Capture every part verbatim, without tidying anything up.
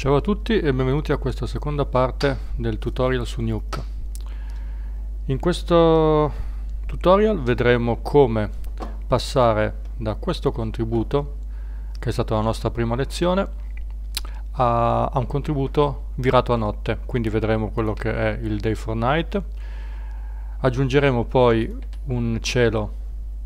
Ciao a tutti e benvenuti a questa seconda parte del tutorial su Nuke. In questo tutorial vedremo come passare da questo contributo, che è stata la nostra prima lezione, a, a un contributo virato a notte. Quindi vedremo quello che è il day for night. Aggiungeremo poi un cielo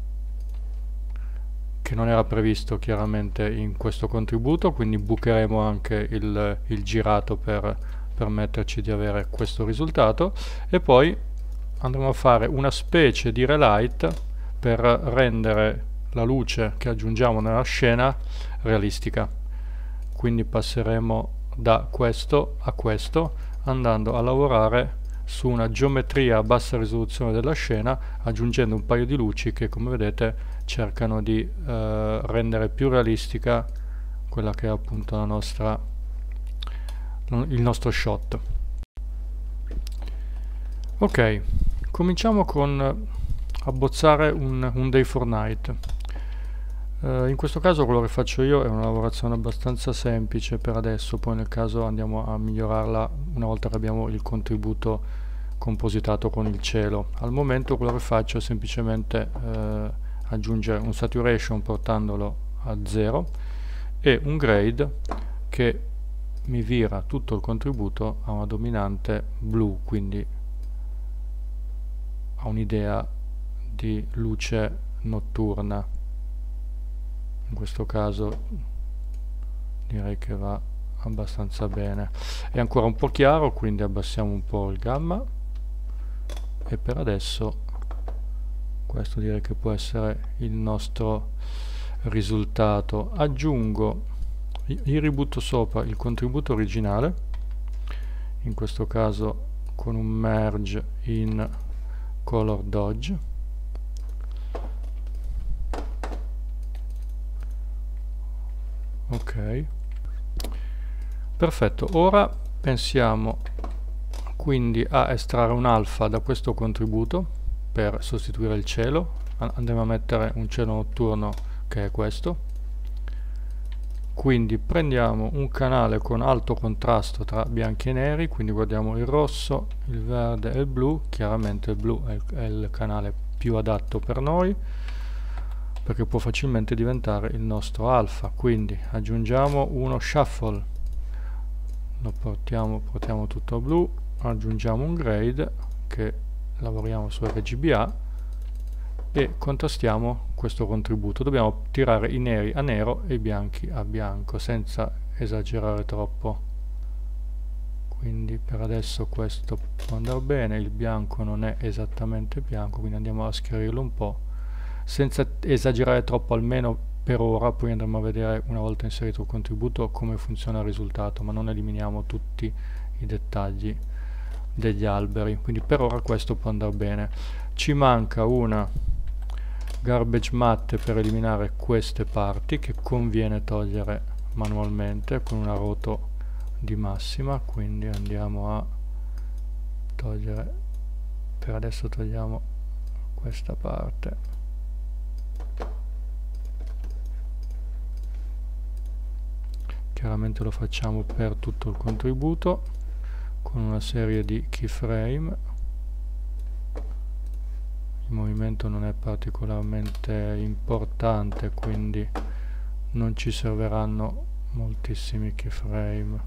che non era previsto chiaramente in questo contributo, quindi bucheremo anche il, il girato per permetterci di avere questo risultato, e poi andremo a fare una specie di relight per rendere la luce che aggiungiamo nella scena realistica. Quindi passeremo da questo a questo, andando a lavorare su una geometria a bassa risoluzione della scena, aggiungendo un paio di luci che, come vedete, cercano di eh, rendere più realistica quella che è appunto la nostra, il nostro shot. Ok, cominciamo con abbozzare un, un day for night. Uh, in questo caso quello che faccio io è una lavorazione abbastanza semplice per adesso, poi nel caso andiamo a migliorarla una volta che abbiamo il contributo compositato con il cielo. Al momento quello che faccio è semplicemente uh, aggiungere un saturation portandolo a zero e un grade che mi vira tutto il contributo a una dominante blu, quindi a un'idea di luce notturna. In questo caso direi che va abbastanza bene. È ancora un po' chiaro, quindi abbassiamo un po' il gamma, e per adesso questo direi che può essere il nostro risultato. Aggiungo, io ributto sopra il contributo originale, in questo caso con un merge in color dodge. Ok, perfetto. Ora pensiamo quindi a estrarre un alfa da questo contributo per sostituire il cielo. Andiamo a mettere un cielo notturno che è questo. Quindi prendiamo un canale con alto contrasto tra bianchi e neri, quindi guardiamo il rosso, il verde e il blu. Chiaramente il blu è il, è il canale più adatto per noi, perché può facilmente diventare il nostro alfa. Quindi aggiungiamo uno shuffle, lo portiamo, portiamo tutto a blu, aggiungiamo un grade che lavoriamo su R G B A e contrastiamo questo contributo. Dobbiamo tirare i neri a nero e i bianchi a bianco senza esagerare troppo. Quindi per adesso questo può andare bene, il bianco non è esattamente bianco, quindi andiamo a schiarirlo un po' senza esagerare troppo, almeno per ora. Poi andremo a vedere, una volta inserito il contributo, come funziona il risultato, ma non eliminiamo tutti i dettagli degli alberi. Quindi per ora questo può andare bene. Ci manca una garbage matte per eliminare queste parti che conviene togliere manualmente con una roto di massima, quindi andiamo a togliere, per adesso togliamo questa parte. Chiaramente lo facciamo per tutto il contributo con una serie di keyframe. Il movimento non è particolarmente importante, quindi non ci serviranno moltissimi keyframe.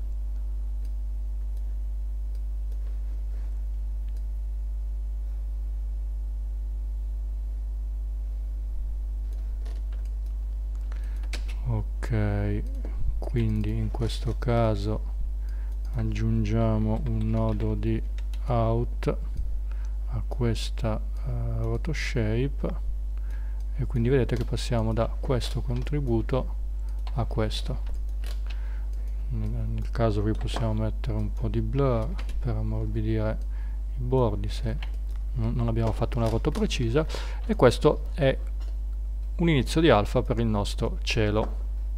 Ok, quindi in questo caso aggiungiamo un nodo di out a questa uh, roto shape, e quindi vedete che passiamo da questo contributo a questo. Nel caso qui possiamo mettere un po' di blur per ammorbidire i bordi se non abbiamo fatto una roto precisa, e questo è un inizio di alfa per il nostro cielo.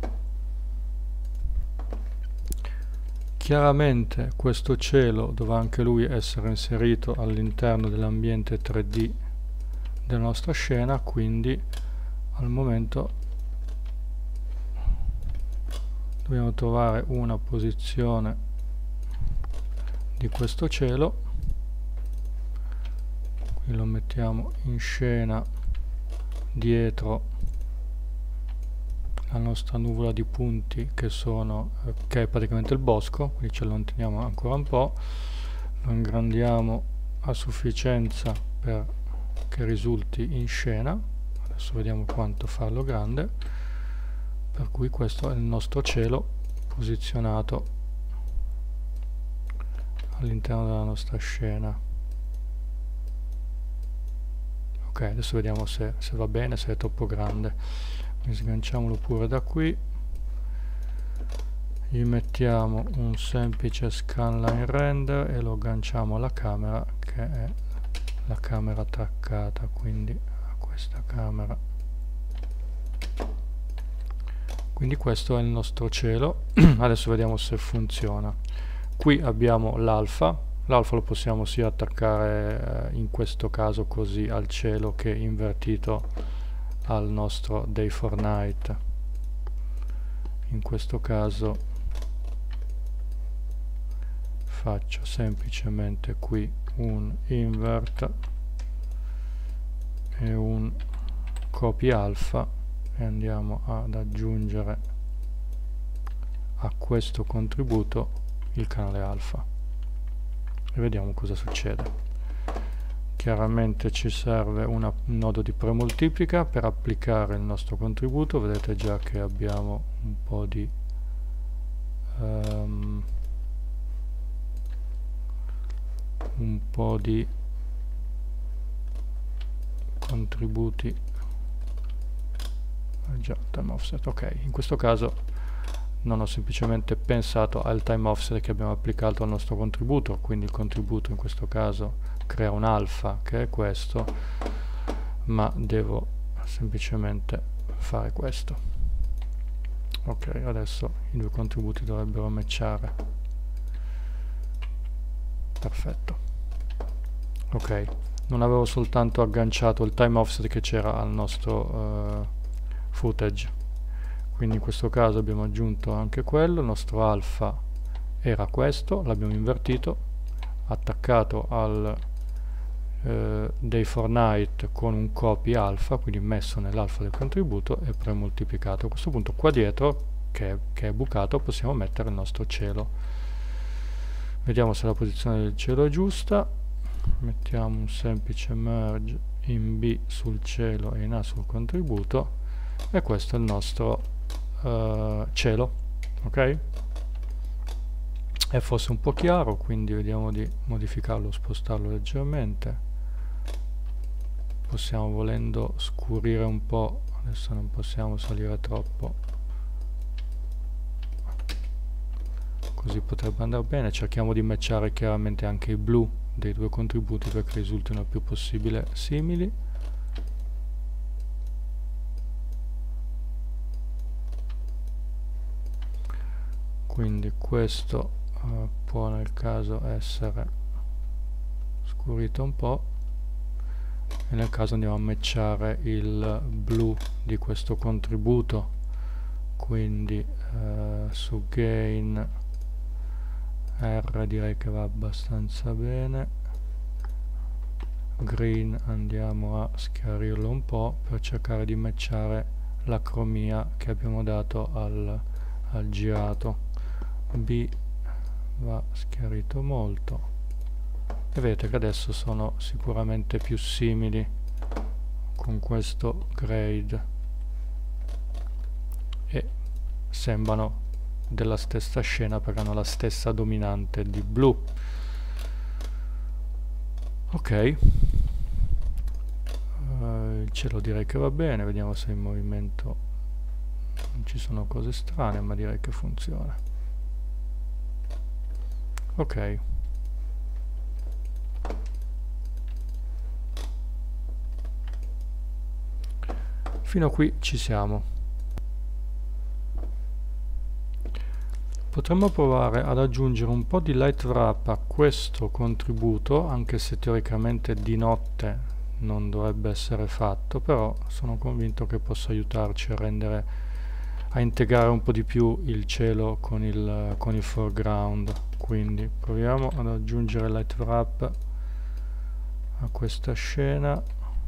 Chiaramente questo cielo dovrà anche lui essere inserito all'interno dell'ambiente tre D della nostra scena, quindi al momento dobbiamo trovare una posizione di questo cielo, qui lo mettiamo in scena dietro la nostra nuvola di punti che sono eh, che è praticamente il bosco, quindi ci allontaniamo ancora un po', lo ingrandiamo a sufficienza per che risulti in scena. Adesso vediamo quanto farlo grande, per cui questo è il nostro cielo posizionato all'interno della nostra scena. Ok, adesso vediamo se, se va bene, se è troppo grande. Sganciamolo pure da qui, gli mettiamo un semplice scanline render e lo agganciamo alla camera, che è la camera traccata, quindi a questa camera. Quindi questo è il nostro cielo. Adesso vediamo se funziona. Qui abbiamo l'alfa, l'alfa lo possiamo sia attaccare eh, in questo caso così al cielo che invertito al nostro day for night. In questo caso faccio semplicemente qui un invert e un copy alpha e andiamo ad aggiungere a questo contributo il canale alfa e vediamo cosa succede. Chiaramente ci serve una, un nodo di premoltiplica per applicare il nostro contributo. Vedete già che abbiamo un po' di um, un po' di contributi. Ah, già, time offset. Ok, in questo caso non ho semplicemente pensato al time offset che abbiamo applicato al nostro contributo, quindi il contributo in questo caso crea un alfa che è questo, ma devo semplicemente fare questo. Ok, adesso i due contributi dovrebbero matchare. Perfetto. Ok, non avevo soltanto agganciato il time offset che c'era al nostro uh, footage, quindi in questo caso abbiamo aggiunto anche quello. Il nostro alfa era questo, l'abbiamo invertito, attaccato al Uh, day for night con un copy alfa, quindi messo nell'alfa del contributo e premoltiplicato. A questo punto qua dietro che è, che è bucato possiamo mettere il nostro cielo. Vediamo se la posizione del cielo è giusta. Mettiamo un semplice merge in B sul cielo e in A sul contributo e questo è il nostro uh, cielo. Ok, è forse un po' chiaro, quindi vediamo di modificarlo, spostarlo leggermente. Possiamo, volendo, scurire un po', adesso non possiamo salire troppo, così potrebbe andare bene. Cerchiamo di matchare chiaramente anche i blu dei due contributi perché risultino il più possibile simili. Quindi questo uh, può nel caso essere scurito un po'. E nel caso andiamo a matchare il blu di questo contributo, quindi eh, su gain R direi che va abbastanza bene. Green andiamo a schiarirlo un po' per cercare di matchare la cromia che abbiamo dato al, al girato. B va schiarito molto. E vedete che adesso sono sicuramente più simili con questo grade e sembrano della stessa scena perché hanno la stessa dominante di blu. Ok, uh, il cielo direi che va bene. Vediamo se in movimento non ci sono cose strane, ma direi che funziona. Ok, fino a qui ci siamo. Potremmo provare ad aggiungere un po' di light wrap a questo contributo, anche se teoricamente di notte non dovrebbe essere fatto, però sono convinto che possa aiutarci a rendere a integrare un po' di più il cielo con il, con il foreground. Quindi proviamo ad aggiungere light wrap a questa scena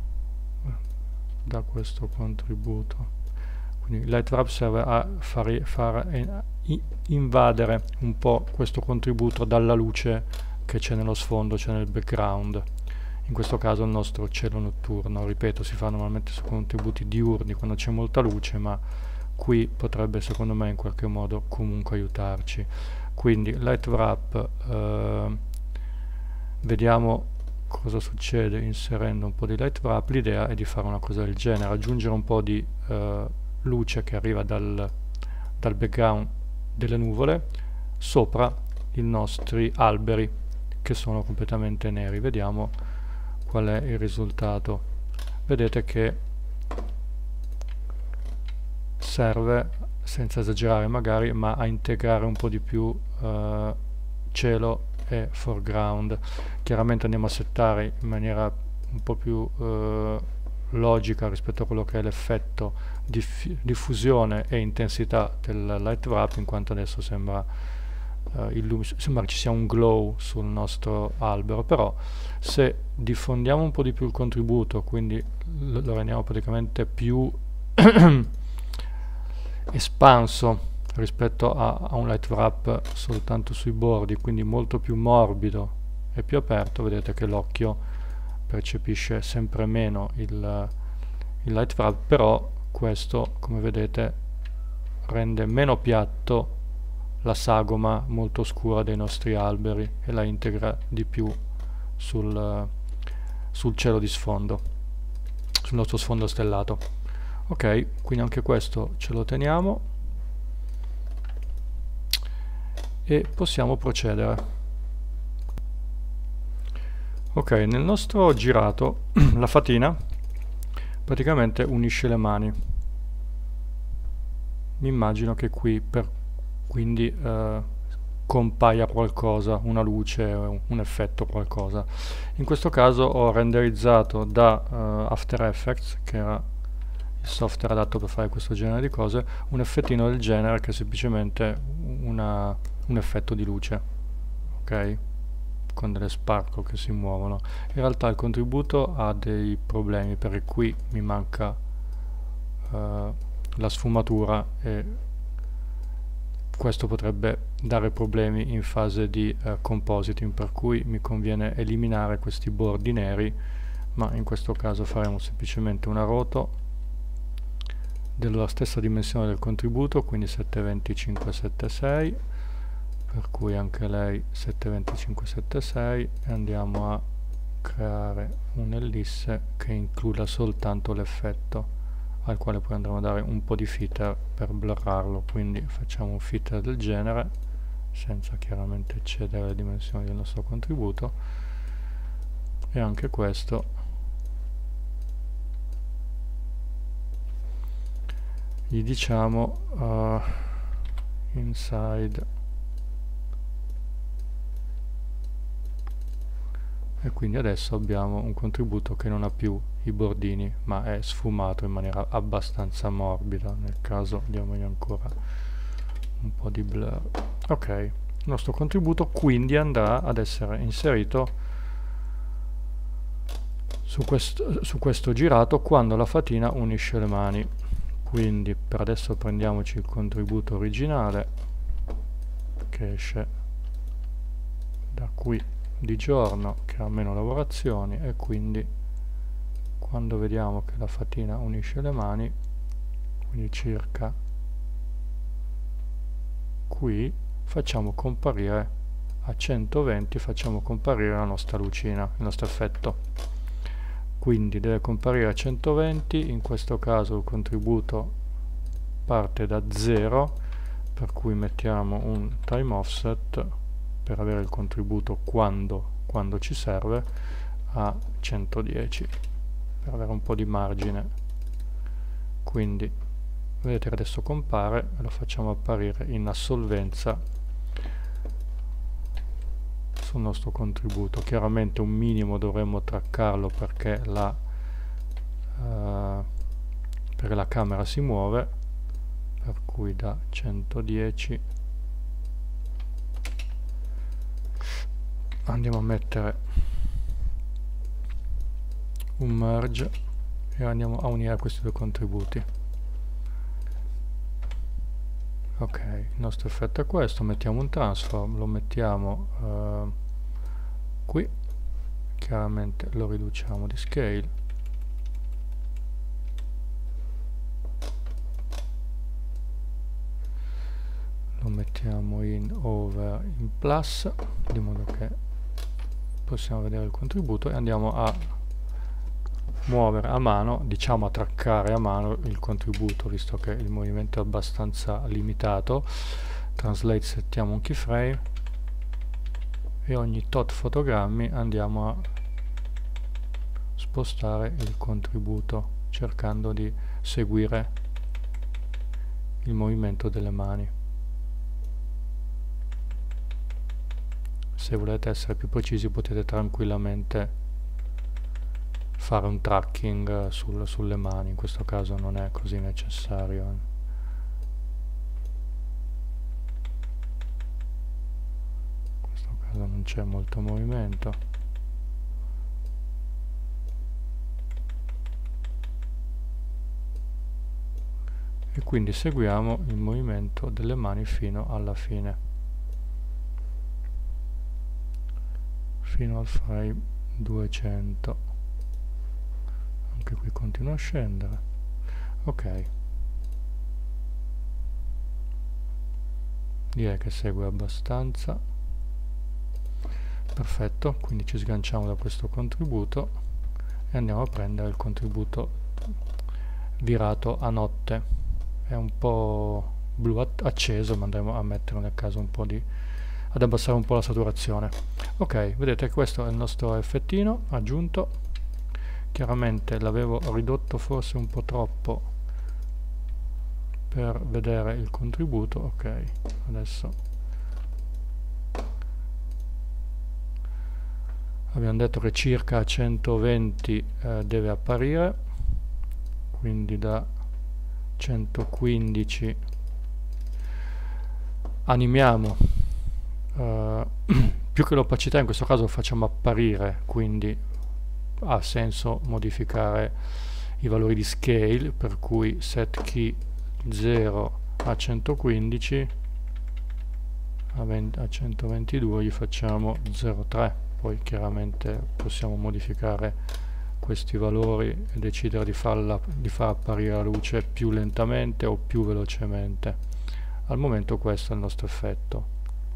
da questo contributo. Quindi light wrap serve a far, far eh, invadere un po' questo contributo dalla luce che c'è nello sfondo, c'è nel background. In questo caso il nostro cielo notturno, ripeto, si fa normalmente su contributi diurni quando c'è molta luce, ma qui potrebbe secondo me in qualche modo comunque aiutarci. Quindi light wrap, eh, vediamo cosa succede inserendo un po' di light wrap. L'idea è di fare una cosa del genere, aggiungere un po' di eh, luce che arriva dal, dal background delle nuvole sopra i nostri alberi che sono completamente neri. Vediamo qual è il risultato. Vedete che serve, senza esagerare magari, ma a integrare un po' di più eh, cielo e foreground. Chiaramente andiamo a settare in maniera un po' più eh, logica rispetto a quello che è l'effetto di diffusione e intensità del light wrap, in quanto adesso sembra, uh, sembra che ci sia un glow sul nostro albero. Però se diffondiamo un po' di più il contributo, quindi lo, lo rendiamo praticamente più espanso rispetto a, a un light wrap soltanto sui bordi, quindi molto più morbido e più aperto, vedete che l'occhio percepisce sempre meno il, il light wrap, però questo, come vedete, rende meno piatto la sagoma molto scura dei nostri alberi e la integra di più sul, sul cielo di sfondo, sul nostro sfondo stellato. Ok, quindi anche questo ce lo teniamo e possiamo procedere. Ok, nel nostro girato la fatina praticamente unisce le mani. Mi immagino che qui per quindi eh, compaia qualcosa, una luce, un effetto, qualcosa. In questo caso ho renderizzato da uh, After Effects, che era il software adatto per fare questo genere di cose, un effettino del genere che è semplicemente una, un effetto di luce, ok? Con delle sparkle che si muovono. In realtà il contributo ha dei problemi, perché qui mi manca uh, la sfumatura e questo potrebbe dare problemi in fase di uh, compositing, per cui mi conviene eliminare questi bordi neri, ma in questo caso faremo semplicemente una roto della stessa dimensione del contributo, quindi settecentoventi cinquecentosettantasei, per cui anche lei settecentoventi cinquecentosettantasei, e andiamo a creare un'ellisse che includa soltanto l'effetto, al quale poi andremo a dare un po' di filter per blurrarlo. Quindi facciamo un filter del genere senza chiaramente eccedere le dimensioni del nostro contributo, e anche questo gli diciamo uh, inside, e quindi adesso abbiamo un contributo che non ha più i bordini ma è sfumato in maniera abbastanza morbida. Nel caso diamogli ancora un po' di blur. Ok, il nostro contributo quindi andrà ad essere inserito su questo, su questo girato quando la fatina unisce le mani. Quindi per adesso prendiamoci il contributo originale che esce da qui di giorno, che ha meno lavorazioni, e quindi quando vediamo che la fatina unisce le mani, quindi circa qui, facciamo comparire a centoventi, facciamo comparire la nostra lucina, il nostro effetto. Quindi deve comparire a centoventi, in questo caso il contributo parte da zero, per cui mettiamo un time offset per avere il contributo quando, quando ci serve, a centodieci, per avere un po' di margine. Quindi vedete che adesso compare, e lo facciamo apparire in assolvenza sul nostro contributo. Chiaramente un minimo dovremmo traccarlo perché la, uh, perché la camera si muove, per cui da centodieci andiamo a mettere un merge e andiamo a unire questi due contributi. Ok, il nostro effetto è questo, mettiamo un transform, lo mettiamo uh, qui, chiaramente lo riduciamo di scale, lo mettiamo in over in plus, di modo che possiamo vedere il contributo, e andiamo a muovere a mano, diciamo a traccare a mano il contributo, visto che il movimento è abbastanza limitato. Translate, settiamo un keyframe e ogni tot fotogrammi andiamo a spostare il contributo, cercando di seguire il movimento delle mani. Se volete essere più precisi potete tranquillamente fare un tracking sul, sulle mani, in questo caso non è così necessario. In questo caso non c'è molto movimento. E quindi seguiamo il movimento delle mani fino alla fine, fino al frame duecento. Anche qui continua a scendere. Ok, direi che segue abbastanza. Perfetto, quindi ci sganciamo da questo contributo e andiamo a prendere il contributo virato a notte. È un po' blu acceso, ma andremo a mettere nel caso un po' di ad abbassare un po' la saturazione. Ok, vedete che questo è il nostro effettino aggiunto. Chiaramente l'avevo ridotto forse un po' troppo per vedere il contributo. Ok, adesso abbiamo detto che circa a centoventi eh, deve apparire, quindi da centoquindici animiamo uh, più che l'opacità, in questo caso lo facciamo apparire, quindi ha senso modificare i valori di scale, per cui set key zero a centoquindici, a, a centoventidue gli facciamo zero virgola tre, poi chiaramente possiamo modificare questi valori e decidere di, farla, di far apparire la luce più lentamente o più velocemente. Al momento questo è il nostro effetto.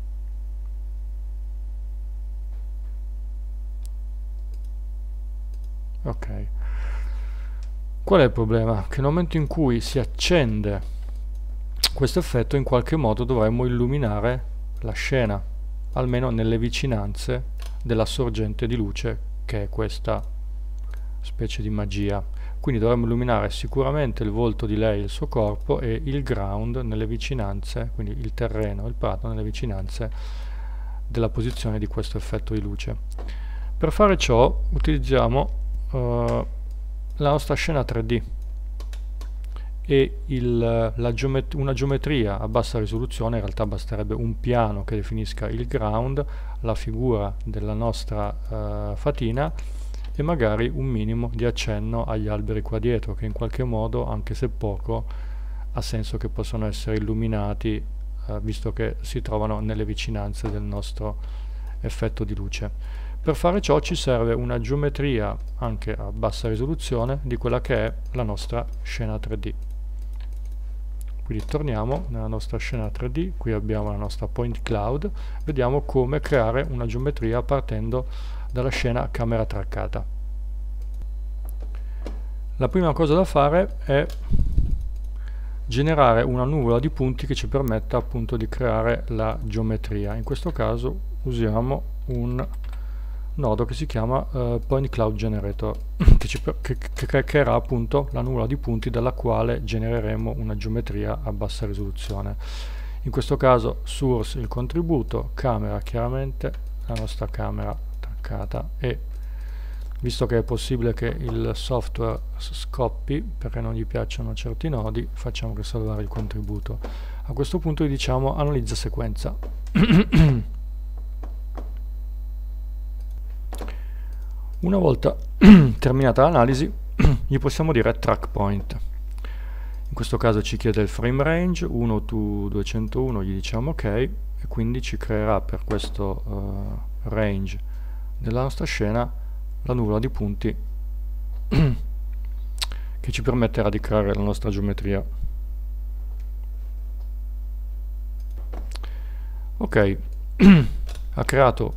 Ok, qual è il problema? Che nel momento in cui si accende questo effetto, in qualche modo dovremmo illuminare la scena, almeno nelle vicinanze della sorgente di luce, che è questa specie di magia. Quindi dovremmo illuminare sicuramente il volto di lei, il suo corpo, e il ground nelle vicinanze, quindi il terreno, il prato, nelle vicinanze della posizione di questo effetto di luce. Per fare ciò utilizziamo uh, la nostra scena tre D e il, la geomet- una geometria a bassa risoluzione. In realtà basterebbe un piano che definisca il ground, la figura della nostra uh, fatina e magari un minimo di accenno agli alberi qua dietro, che in qualche modo, anche se poco, ha senso che possano essere illuminati, eh, visto che si trovano nelle vicinanze del nostro effetto di luce. Per fare ciò ci serve una geometria anche a bassa risoluzione di quella che è la nostra scena tre D. Quindi torniamo nella nostra scena tre D, qui abbiamo la nostra point cloud, vediamo come creare una geometria partendo dalla scena camera traccata. La prima cosa da fare è generare una nuvola di punti che ci permetta appunto di creare la geometria. In questo caso usiamo un nodo che si chiama uh, Point Cloud Generator, che, ci che, che creerà appunto la nuvola di punti dalla quale genereremo una geometria a bassa risoluzione. In questo caso source il contributo, camera chiaramente la nostra camera traccata e visto che è possibile che il software scoppi perché non gli piacciono certi nodi, facciamo che salvare il contributo. A questo punto gli diciamo analizza sequenza. Una volta terminata l'analisi gli possiamo dire track point. In questo caso ci chiede il frame range uno to duecentouno, gli diciamo ok, e quindi ci creerà per questo uh, range della nostra scena la nuvola di punti che ci permetterà di creare la nostra geometria. Ok, ha creato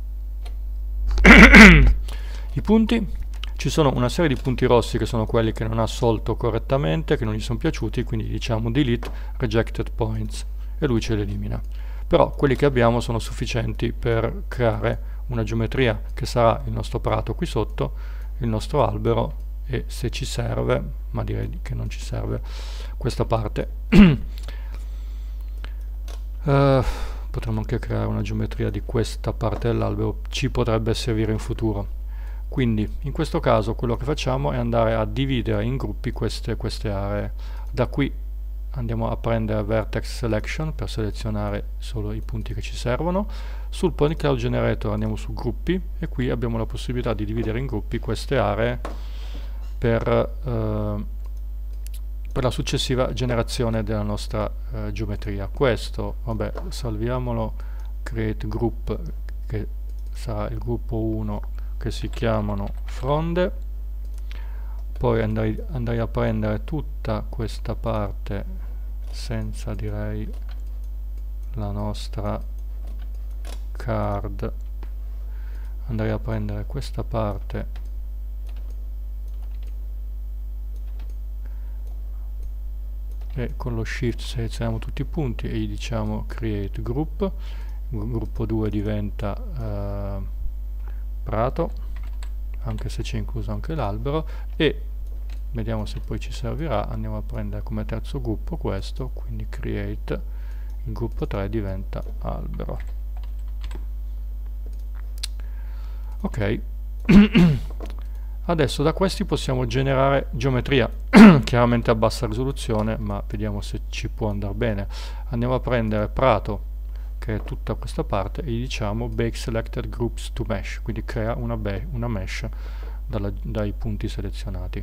i punti. Ci sono una serie di punti rossi che sono quelli che non ha assolto correttamente, che non gli sono piaciuti, quindi diciamo delete rejected points e lui ce li elimina. Però quelli che abbiamo sono sufficienti per creare una geometria che sarà il nostro prato qui sotto, il nostro albero e, se ci serve, ma direi che non ci serve, questa parte. uh, potremmo anche creare una geometria di questa parte dell'albero, ci potrebbe servire in futuro. Quindi in questo caso quello che facciamo è andare a dividere in gruppi queste, queste aree. Da qui andiamo a prendere Vertex Selection per selezionare solo i punti che ci servono. Sul Point Cloud Generator andiamo su gruppi e qui abbiamo la possibilità di dividere in gruppi queste aree per, eh, per la successiva generazione della nostra eh, geometria. Questo, vabbè, salviamolo, create group, che sarà il gruppo uno, che si chiamano fronde. Poi andrei, andrei a prendere tutta questa parte senza, direi, la nostra card, andrei a prendere questa parte e con lo shift selezioniamo tutti i punti e gli diciamo create group. Il gruppo due diventa uh, prato, anche se c'è incluso anche l'albero, e vediamo se poi ci servirà. Andiamo a prendere come terzo gruppo questo, quindi create, il gruppo tre diventa albero. Ok. Adesso da questi possiamo generare geometria, chiaramente a bassa risoluzione, ma vediamo se ci può andare bene. Andiamo a prendere prato, che è tutta questa parte, e gli diciamo bake selected groups to mesh, quindi crea una, una mesh dalla, dai punti selezionati.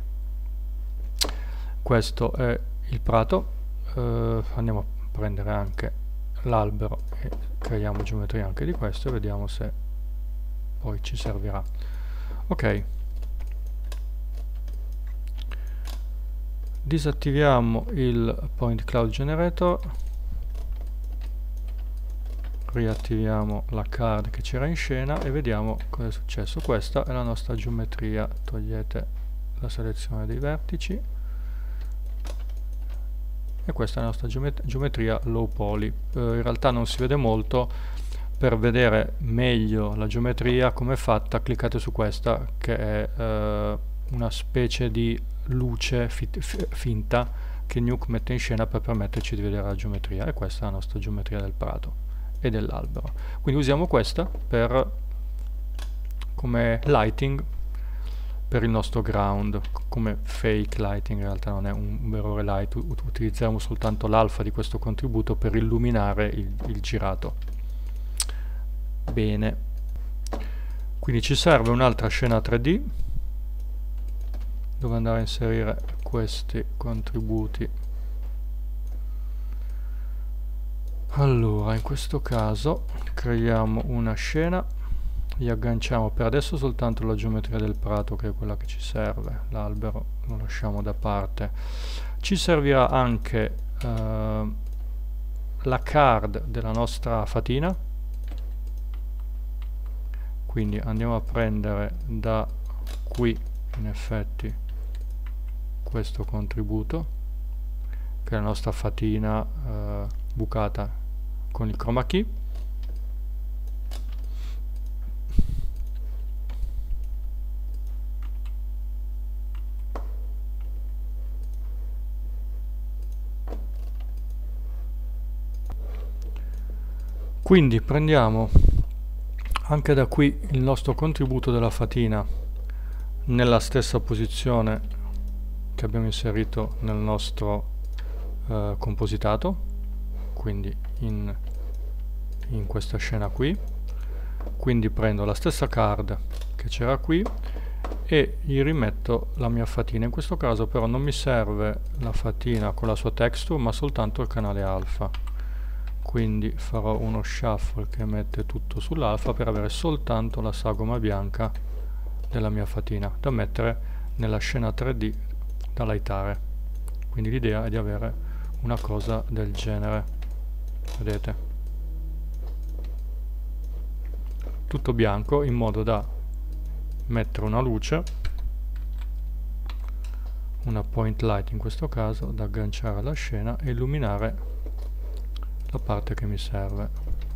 Questo è il prato. Uh, andiamo a prendere anche l'albero e creiamo geometria anche di questo e vediamo se poi ci servirà. Ok, disattiviamo il Point Cloud Generator, riattiviamo la card che c'era in scena e vediamo cosa è successo. Questa è la nostra geometria. Togliete la selezione dei vertici e questa è la nostra geomet geometria low poly. Eh, in realtà non si vede molto. Per vedere meglio la geometria come è fatta, cliccate su questa, che è eh, una specie di luce finta che Nuke mette in scena per permetterci di vedere la geometria, e questa è la nostra geometria del prato e dell'albero. Quindi usiamo questa per come lighting per il nostro ground, come fake lighting. In realtà non è un, un vero light, utilizziamo soltanto l'alfa di questo contributo per illuminare il, il girato. Bene, quindi ci serve un'altra scena tre D dove andare a inserire questi contributi. Allora, in questo caso creiamo una scena, gli agganciamo per adesso soltanto la geometria del prato, che è quella che ci serve, l'albero lo lasciamo da parte. Ci servirà anche eh, la card della nostra fatina, quindi andiamo a prendere da qui in effetti questo contributo, che è la nostra fatina eh, bucata con il chroma key. Quindi prendiamo anche da qui il nostro contributo della fatina nella stessa posizione che abbiamo inserito nel nostro eh, compositato, quindi in, in questa scena qui. Quindi prendo la stessa card che c'era qui e gli rimetto la mia fatina. In questo caso però non mi serve la fatina con la sua texture, ma soltanto il canale alfa. Quindi farò uno shuffle che mette tutto sull'alfa per avere soltanto la sagoma bianca della mia fatina da mettere nella scena tre D da lightare. Quindi l'idea è di avere una cosa del genere, vedete, tutto bianco, in modo da mettere una luce, una point light in questo caso, da agganciare alla scena e illuminare la parte che mi serve.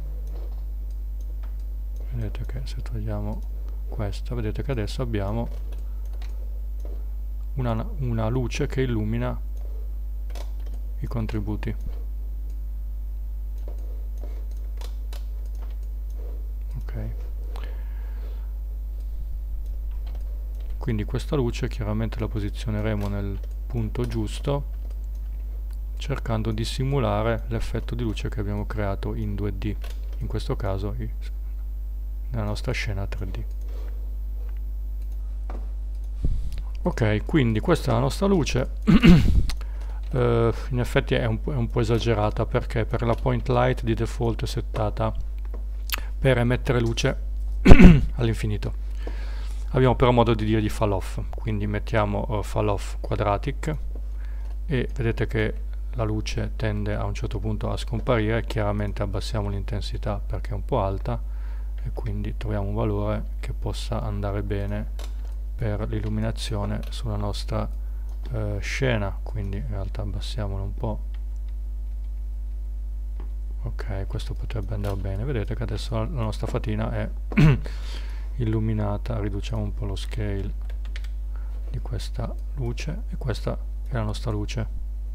Vedete che se togliamo questa, vedete che adesso abbiamo una, una luce che illumina i contributi. Ok. Quindi questa luce chiaramente la posizioneremo nel punto giusto, cercando di simulare l'effetto di luce che abbiamo creato in due D, in questo caso nella nostra scena tre D. Ok, quindi questa è la nostra luce. Uh, in effetti è un, è un po' esagerata, perché per la point light di default è settata per emettere luce all'infinito. Abbiamo però modo di dire di fall off, quindi mettiamo uh, fall off quadratic e vedete che la luce tende a un certo punto a scomparire. Chiaramente abbassiamo l'intensità perché è un po' alta e quindi troviamo un valore che possa andare bene per l'illuminazione sulla nostra uh, scena, quindi in realtà abbassiamolo un po'. Ok, questo potrebbe andare bene. Vedete che adesso la, la nostra fatina è illuminata. Riduciamo un po' lo scale di questa luce e questa è la nostra luce.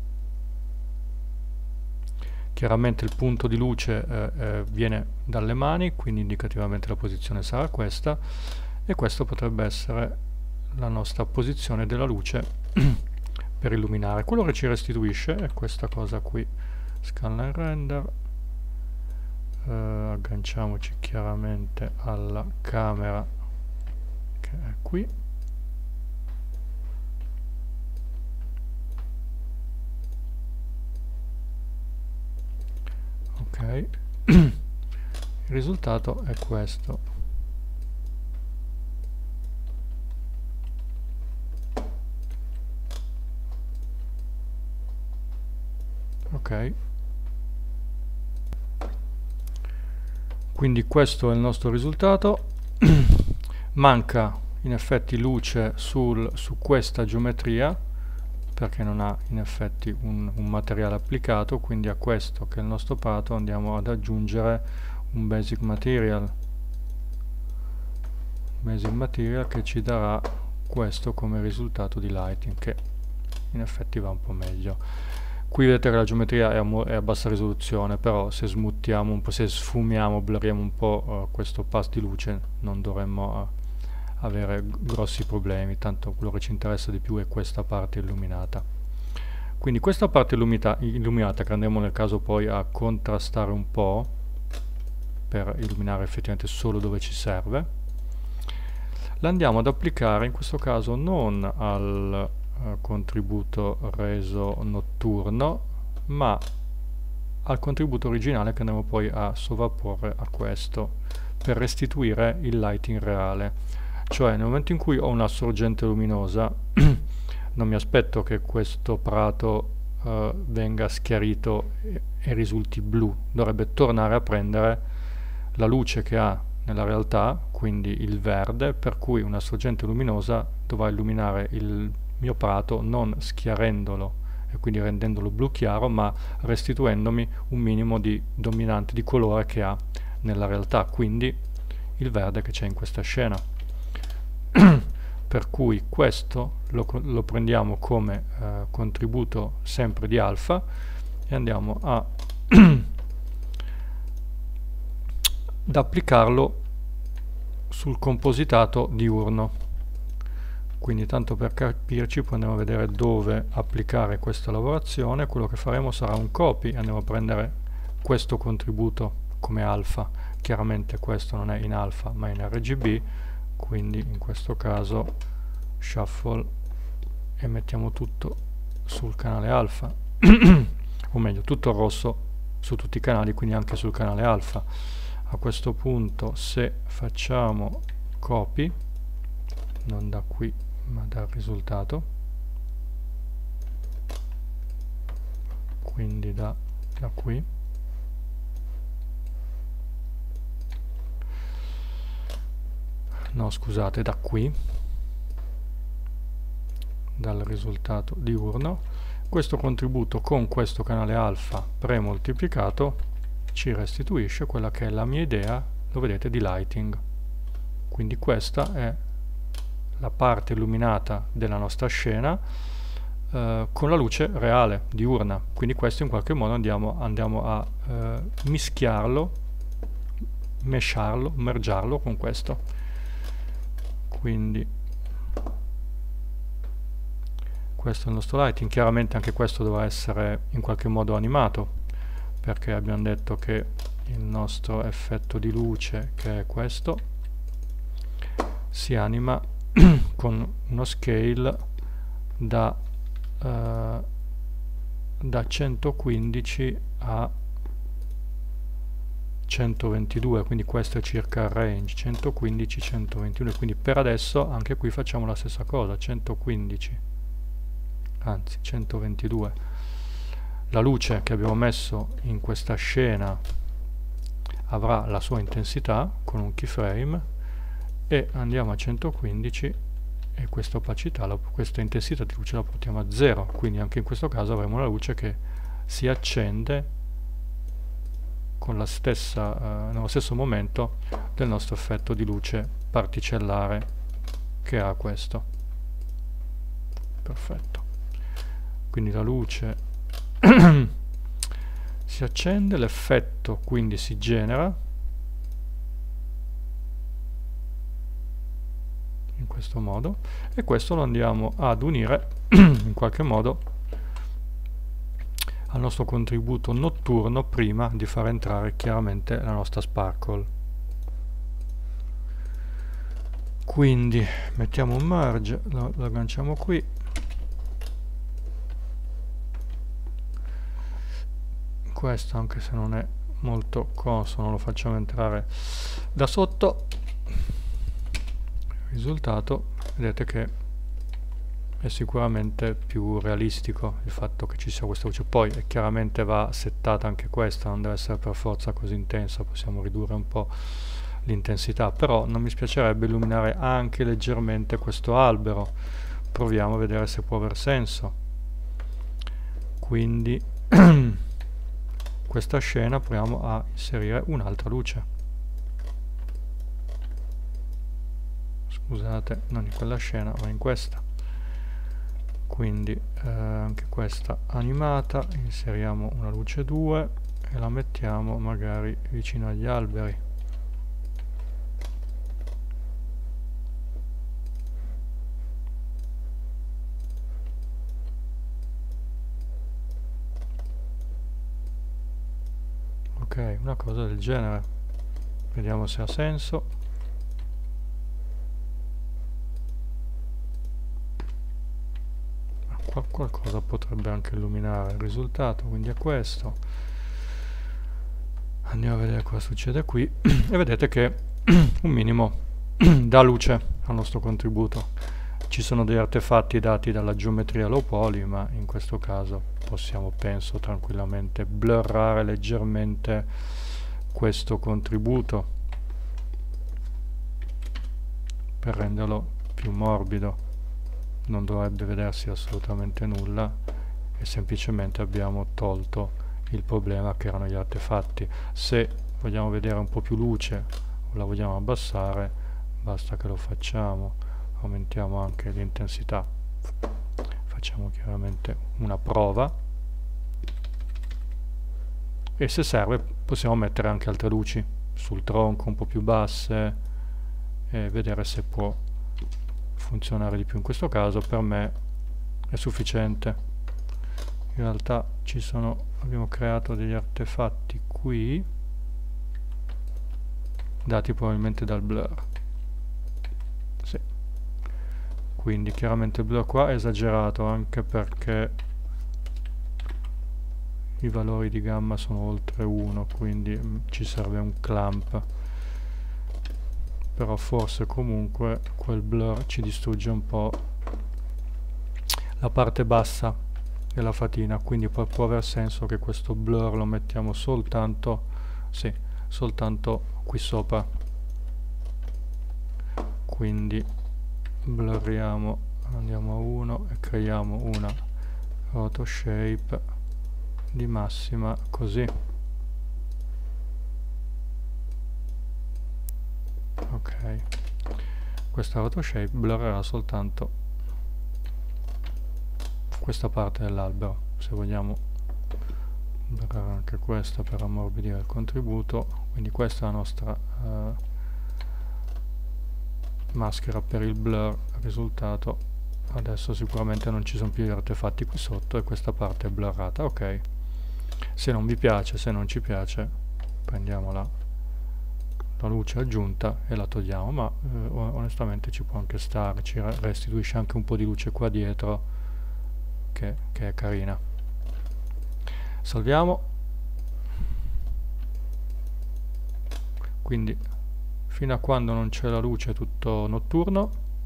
Chiaramente il punto di luce eh, eh, viene dalle mani, quindi indicativamente la posizione sarà questa, e questo potrebbe essere la nostra posizione della luce per illuminare. Quello che ci restituisce è questa cosa qui, scanline render. Uh, agganciamoci chiaramente alla camera che è qui. Ok, il risultato è questo. Ok, quindi questo è il nostro risultato. Manca in effetti luce sul, su questa geometria, perché non ha in effetti un, un materiale applicato, quindi a questo che è il nostro prato andiamo ad aggiungere un basic material basic material che ci darà questo come risultato di lighting, che in effetti va un po' meglio. Qui vedete che la geometria è a, è a bassa risoluzione, però se smuttiamo un po', se sfumiamo, blurriamo un po' uh, questo pass di luce, non dovremmo uh, avere grossi problemi, tanto quello che ci interessa di più è questa parte illuminata. Quindi questa parte illumita, illuminata, che andremo nel caso poi a contrastare un po' per illuminare effettivamente solo dove ci serve, la andiamo ad applicare in questo caso non al uh, contributo reso notturno, ma al contributo originale che andremo poi a sovrapporre a questo per restituire il lighting reale. Cioè nel momento in cui ho una sorgente luminosa non mi aspetto che questo prato uh, venga schiarito e, e risulti blu, dovrebbe tornare a prendere la luce che ha nella realtà, quindi il verde, per cui una sorgente luminosa dovrà illuminare il mio prato non schiarendolo e quindi rendendolo blu chiaro, ma restituendomi un minimo di dominante di colore che ha nella realtà, quindi il verde che c'è in questa scena. Per cui questo lo, lo prendiamo come eh, contributo sempre di alfa e andiamo a ad applicarlo sul compositato diurno. Quindi tanto per capirci poi andiamo a vedere dove applicare questa lavorazione. Quello che faremo sarà un copy, andiamo a prendere questo contributo come alfa, chiaramente questo non è in alfa ma in R G B, quindi in questo caso shuffle e mettiamo tutto sul canale alfa o meglio tutto rosso su tutti i canali, quindi anche sul canale alfa. A questo punto se facciamo copy, non da qui ma dal risultato, quindi da, da qui, no scusate, da qui, dal risultato diurno, questo contributo con questo canale alfa premoltiplicato ci restituisce quella che è la mia idea, lo vedete, di lighting. Quindi questa è la parte illuminata della nostra scena eh, con la luce reale, diurna. Quindi questo in qualche modo andiamo, andiamo a eh, mischiarlo, mesharlo, mergiarlo con questo. Quindi questo è il nostro lighting. Chiaramente anche questo dovrà essere in qualche modo animato, perché abbiamo detto che il nostro effetto di luce, che è questo, si anima con uno scale da, uh, da centoquindici a centoventidue, quindi questo è circa il range, centoquindici centoventidue, quindi per adesso anche qui facciamo la stessa cosa, centoquindici, anzi centoventidue. La luce che abbiamo messo in questa scena avrà la sua intensità con un keyframe e andiamo a centoquindici e questa opacità, la, questa intensità di luce la portiamo a zero, quindi anche in questo caso avremo la luce che si accende con la stessa, uh, nello stesso momento del nostro effetto di luce particellare che ha questo. Perfetto. Quindi la luce si accende, l'effetto quindi si genera in questo modo e questo lo andiamo ad unire in qualche modo al nostro contributo notturno prima di far entrare chiaramente la nostra sparkle. Quindi mettiamo un merge, lo, lo agganciamo qui, questo anche se non è molto consono lo facciamo entrare da sotto. Il risultato vedete che è sicuramente più realistico il fatto che ci sia questa luce. Poi eh, chiaramente va settata anche questa, non deve essere per forza così intensa, possiamo ridurre un po' l'intensità, però non mi spiacerebbe illuminare anche leggermente questo albero. Proviamo a vedere se può aver senso. Quindi questa scena proviamo a inserire un'altra luce. Scusate, non in quella scena ma in questa. Quindi eh, anche questa animata, inseriamo una luce due e la mettiamo magari vicino agli alberi. Ok, una cosa del genere. Vediamo se ha senso. Qualcosa potrebbe anche illuminare il risultato, quindi è questo. Andiamo a vedere cosa succede qui e vedete che un minimo dà luce al nostro contributo. Ci sono degli artefatti dati dalla geometria low poly, ma in questo caso possiamo, penso, tranquillamente blurrare leggermente questo contributo per renderlo più morbido. Non dovrebbe vedersi assolutamente nulla e semplicemente abbiamo tolto il problema che erano gli artefatti. Se vogliamo vedere un po' più luce o la vogliamo abbassare, basta che lo facciamo. Aumentiamo anche l'intensità, facciamo chiaramente una prova e se serve possiamo mettere anche altre luci sul tronco un po' più basse e vedere se può funzionare di più. In questo caso per me è sufficiente. In realtà ci sono, abbiamo creato degli artefatti qui dati probabilmente dal blur. Sì. Quindi chiaramente il blur qua è esagerato, anche perché i valori di gamma sono oltre uno, quindi mm, ci serve un clamp. Però forse comunque quel blur ci distrugge un po' la parte bassa della fatina, quindi può, può aver senso che questo blur lo mettiamo soltanto, sì, soltanto qui sopra. Quindi blurriamo, andiamo a uno e creiamo una roto shape di massima così. Ok, questa roto shape blurrerà soltanto questa parte dell'albero. Se vogliamo blurrare anche questa per ammorbidire il contributo, quindi questa è la nostra uh, maschera per il blur. Risultato, adesso sicuramente non ci sono più gli artefatti qui sotto e questa parte è blurrata. Ok, se non vi piace, se non ci piace, prendiamo la, la luce aggiunta e la togliamo, ma eh, onestamente ci può anche stare, ci restituisce anche un po' di luce qua dietro che, che è carina. Salviamo. Quindi fino a quando non c'è la luce è tutto notturno.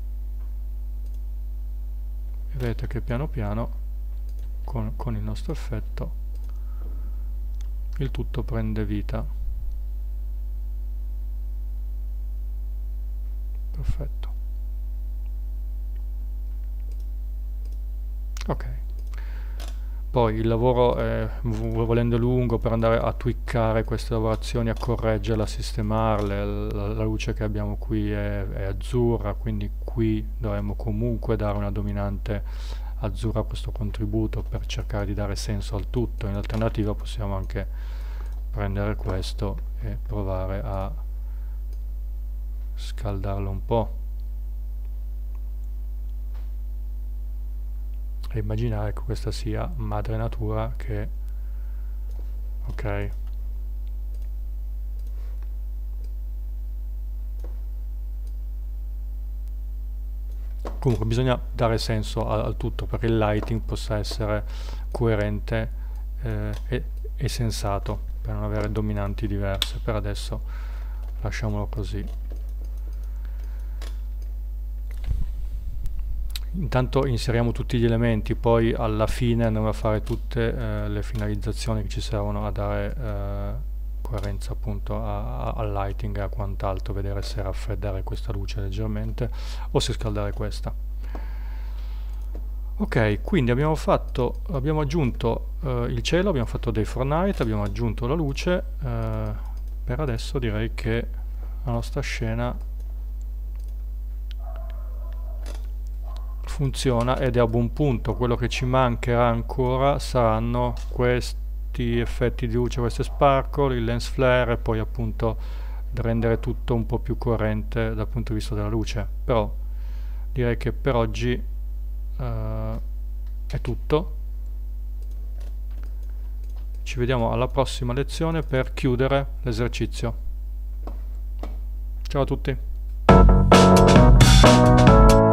Vedete che piano piano con, con il nostro effetto il tutto prende vita. Perfetto. Ok. Poi il lavoro è, volendo lungo, per andare a twiccare queste lavorazioni, a correggerle, a sistemarle. La, la luce che abbiamo qui è, è azzurra, quindi qui dovremmo comunque dare una dominante azzurra a questo contributo per cercare di dare senso al tutto. In alternativa possiamo anche prendere questo e provare a scaldarlo un po' e immaginare che questa sia madre natura che, ok, comunque bisogna dare senso al, al tutto perché il lighting possa essere coerente eh, e, e sensato, per non avere dominanti diverse. Per adesso lasciamolo così. Intanto inseriamo tutti gli elementi, poi alla fine andremo a fare tutte eh, le finalizzazioni che ci servono a dare eh, coerenza appunto a, a, al lighting e a quant'altro, vedere se raffreddare questa luce leggermente o se scaldare questa. Ok, quindi abbiamo fatto, abbiamo aggiunto eh, il cielo, abbiamo fatto dei Fortnite, abbiamo aggiunto la luce. Eh, per adesso direi che la nostra scena funziona ed è a buon punto. Quello che ci mancherà ancora saranno questi effetti di luce, queste sparkle, il lens flare e poi appunto rendere tutto un po' più coerente dal punto di vista della luce. Però direi che per oggi uh, è tutto. Ci vediamo alla prossima lezione per chiudere l'esercizio. Ciao a tutti.